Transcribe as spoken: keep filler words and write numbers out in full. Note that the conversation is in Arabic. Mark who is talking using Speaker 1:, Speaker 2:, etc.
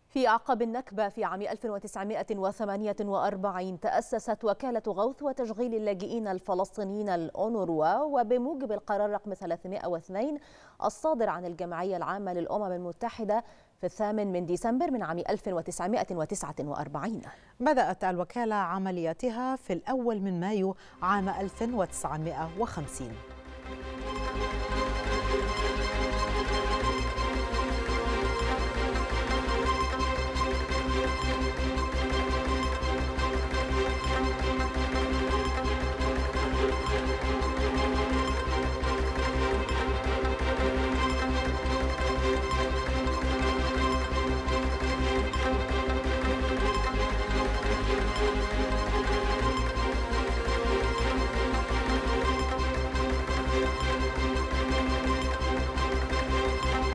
Speaker 1: في أعقاب النكبة في عام ألف وتسعمائة وثمانية وأربعين تأسست وكالة غوث وتشغيل اللاجئين الفلسطينيين الأونروا، وبموجب القرار رقم ثلاثمائة واثنين الصادر عن الجمعية العامة للأمم المتحدة في الثامن من ديسمبر من عام ألف وتسعمائة وتسعة وأربعين.
Speaker 2: بدأت الوكالة عملياتها في الأول من مايو عام ألف وتسعمائة وخمسين.